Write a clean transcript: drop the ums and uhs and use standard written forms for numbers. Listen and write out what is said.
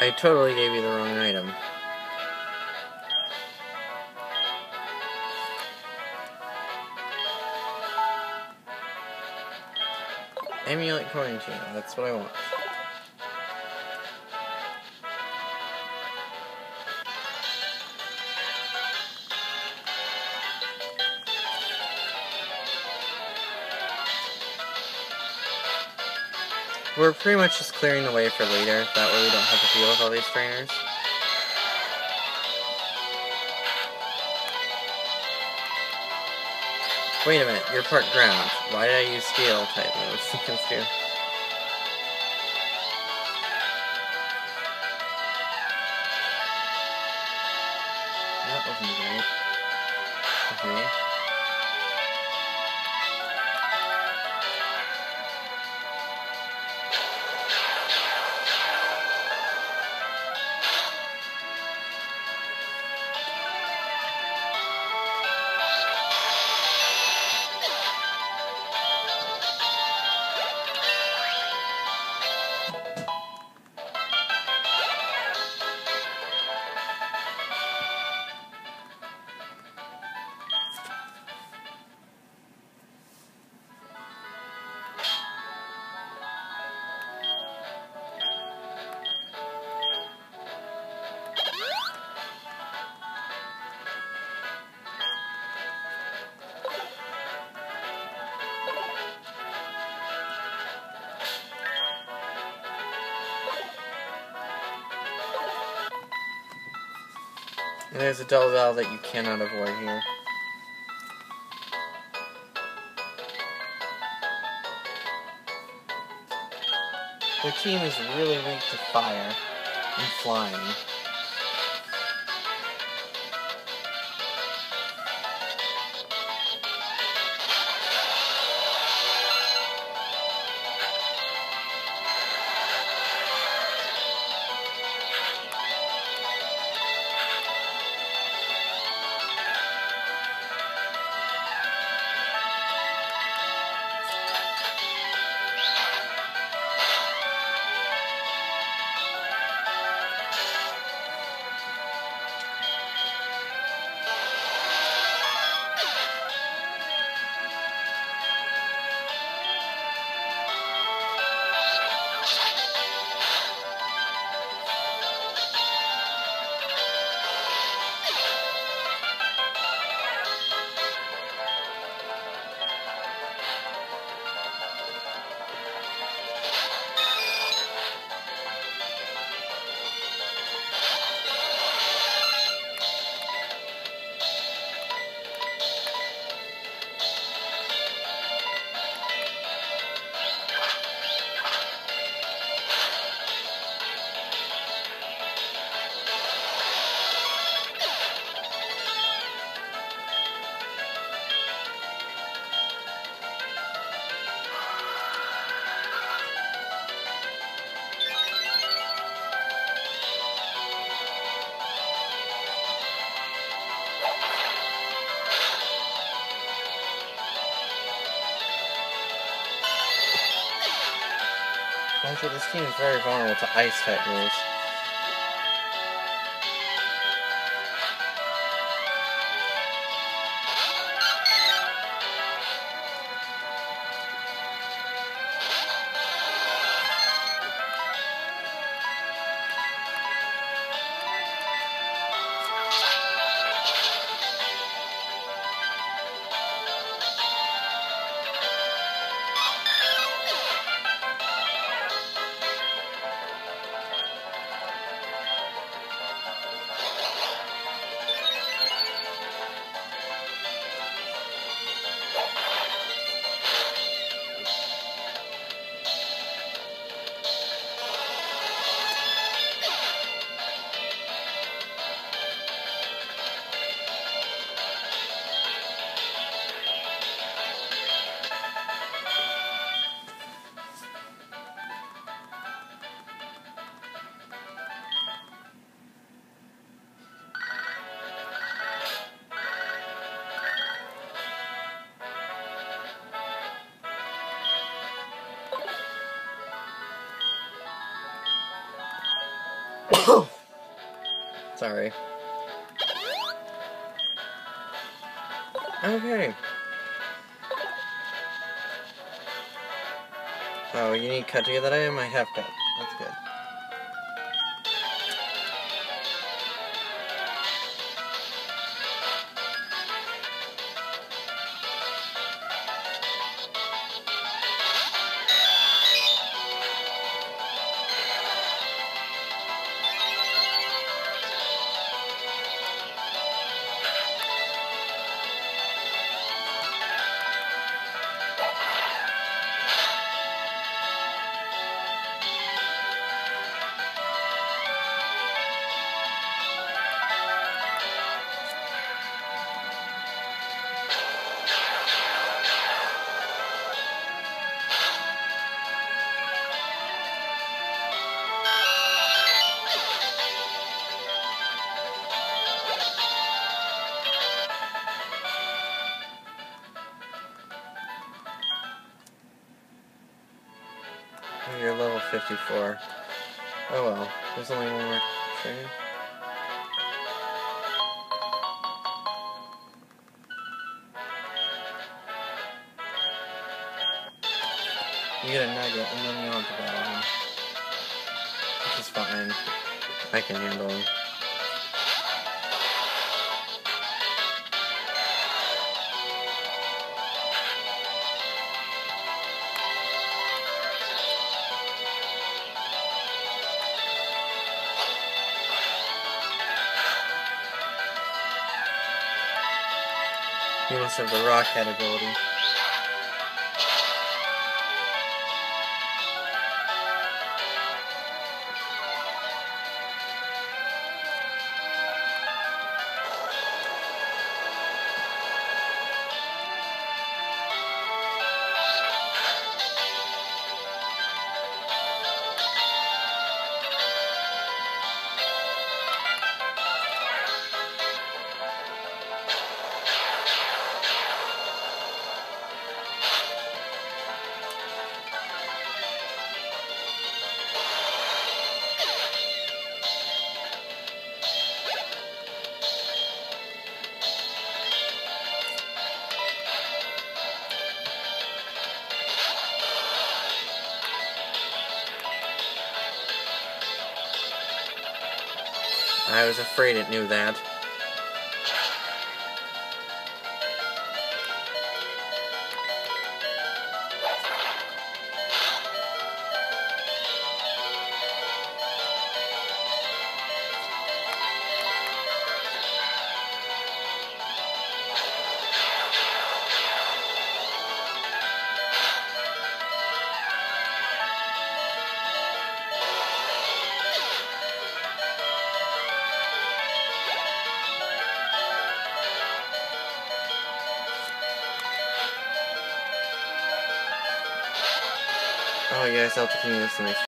I totally gave you the wrong item. Emulate quarantine. That's what I want. We're pretty much just clearing the way for later. That way we don't have to deal with all these trainers. Wait a minute, you're part ground. Why did I use steel type moves against you? That wasn't great. Okay. And there's a double bell that you cannot avoid here. Their team is really weak to fire and flying. Also, this team is very vulnerable to ice type moves. Sorry. Okay. Oh, you need cut to get that item? I have cut. That's good. You're level 54. Oh well, there's only one more training. You get a nugget, and then you want to battle him. Which is fine. I can handle him. He must have the rock head ability. I was afraid it knew that. Oh, you guys have to continue this in the next